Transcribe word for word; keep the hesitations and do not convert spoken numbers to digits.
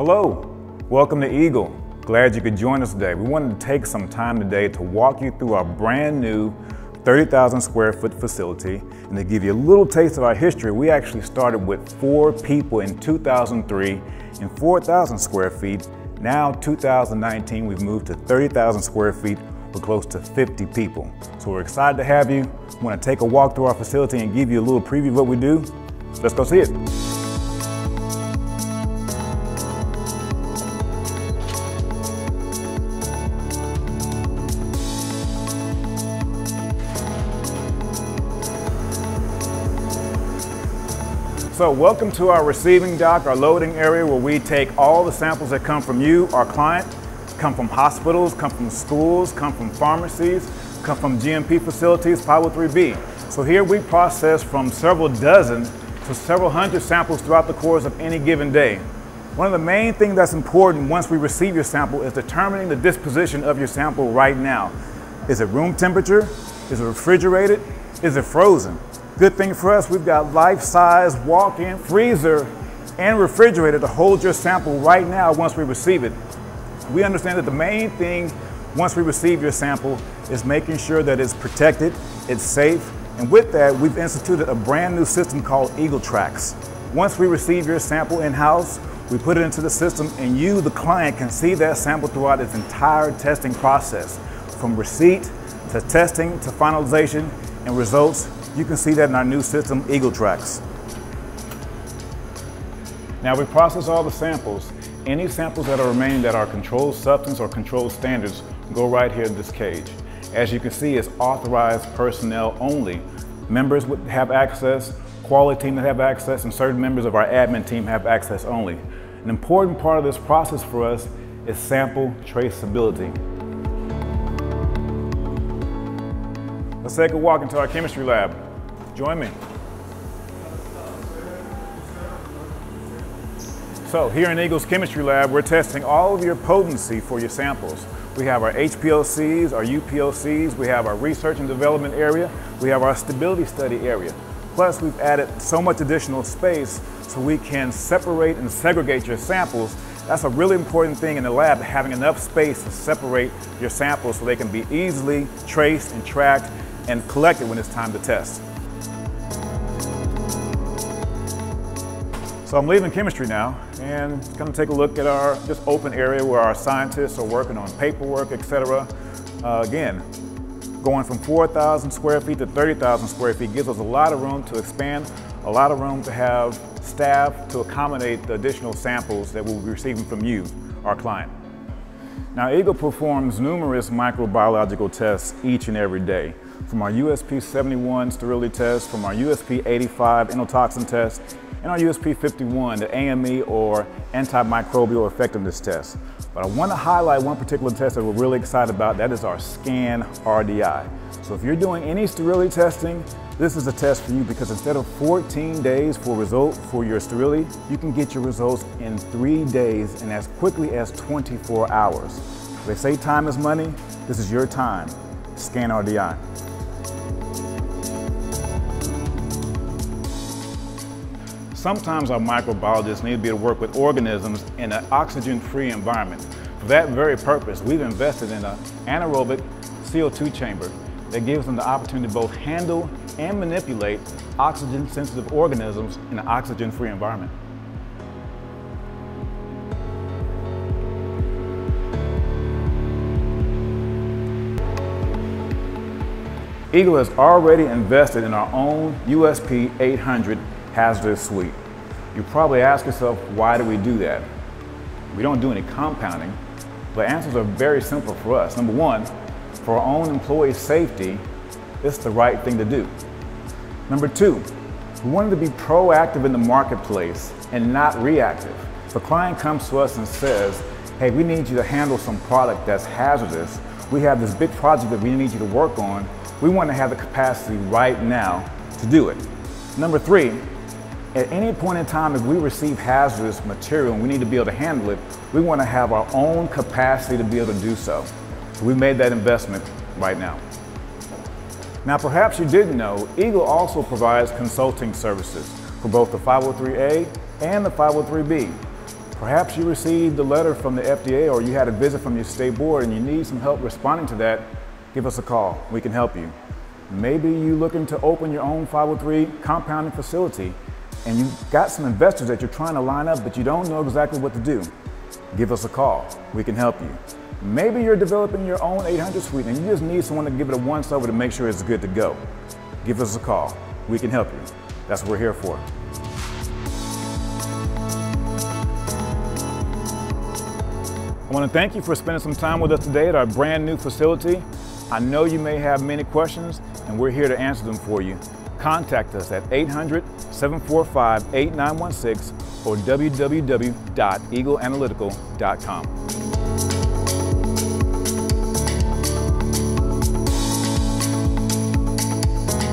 Hello, welcome to Eagle. Glad you could join us today. We wanted to take some time today to walk you through our brand new thirty thousand square foot facility, and to give you a little taste of our history. We actually started with four people in two thousand three and four thousand square feet. Now two thousand nineteen, we've moved to thirty thousand square feet with close to fifty people. So we're excited to have you. We want to take a walk through our facility and give you a little preview of what we do. Let's go see it. So welcome to our receiving dock, our loading area, where we take all the samples that come from you, our client, come from hospitals, come from schools, come from pharmacies, come from G M P facilities, five oh three B. So here we process from several dozen to several hundred samples throughout the course of any given day. One of the main things that's important once we receive your sample is determining the disposition of your sample right now. Is it room temperature? Is it refrigerated? Is it frozen? Good thing for us, we've got life-size walk-in freezer and refrigerator to hold your sample right now once we receive it. We understand that the main thing once we receive your sample is making sure that it's protected, it's safe, and with that, we've instituted a brand new system called Eagle Tracks. Once we receive your sample in-house, we put it into the system, and you, the client, can see that sample throughout its entire testing process. From receipt to testing to finalization and results. You can see that in our new system, Eagle Tracks. Now we process all the samples. Any samples that are remaining that are controlled substance or controlled standards go right here in this cage. As you can see, it's authorized personnel only. Members would have access, quality team that have access, and certain members of our admin team have access only. An important part of this process for us is sample traceability. Let's take a walk into our chemistry lab. Join me. So here in Eagle's chemistry lab, we're testing all of your potency for your samples. We have our H P L Cs, our U P L Cs, we have our research and development area, we have our stability study area. Plus we've added so much additional space so we can separate and segregate your samples. That's a really important thing in the lab, having enough space to separate your samples so they can be easily traced and tracked and collected when it's time to test. So I'm leaving chemistry now and going to take a look at our just open area where our scientists are working on paperwork, et cetera. Uh, again, going from four thousand square feet to thirty thousand square feet gives us a lot of room to expand, a lot of room to have staff to accommodate the additional samples that we'll be receiving from you, our client. Now, Eagle performs numerous microbiological tests each and every day. From our U S P seventy-one sterility test, from our U S P eighty-five endotoxin test, and our U S P fifty-one, the A M E or antimicrobial effectiveness test. But I want to highlight one particular test that we're really excited about. That is our scan R D I. So if you're doing any sterility testing, this is a test for you, because instead of fourteen days for result for your sterility, you can get your results in three days and as quickly as twenty-four hours. They say time is money. This is your time. Scan R D I. Sometimes our microbiologists need to be able to work with organisms in an oxygen-free environment. For that very purpose, we've invested in an anaerobic C O two chamber that gives them the opportunity to both handle and manipulate oxygen-sensitive organisms in an oxygen-free environment. Eagle has already invested in our own U S P eight hundred hazardous suite. You probably ask yourself, why do we do that? We don't do any compounding. The answers are very simple for us. Number one, for our own employee safety, it's the right thing to do. Number two, we wanted to be proactive in the marketplace and not reactive. If a client comes to us and says, hey, we need you to handle some product that's hazardous, we have this big project that we need you to work on, we want to have the capacity right now to do it. Number three, at any point in time, if we receive hazardous material and we need to be able to handle it, we want to have our own capacity to be able to do so. So we made that investment right now. Now, perhaps you didn't know, Eagle also provides consulting services for both the five oh three A and the five oh three B. Perhaps you received a letter from the F D A or you had a visit from your state board and you need some help responding to that. Give us a call. We can help you. Maybe you're looking to open your own five oh three compounding facility and you've got some investors that you're trying to line up, but you don't know exactly what to do. Give us a call. We can help you. Maybe you're developing your own eight hundred suite and you just need someone to give it a once over to make sure it's good to go. Give us a call. We can help you. That's what we're here for. I want to thank you for spending some time with us today at our brand new facility. I know you may have many questions and we're here to answer them for you. Contact us at eight hundred, seven four five, eight nine one six or w w w dot eagle analytical dot com.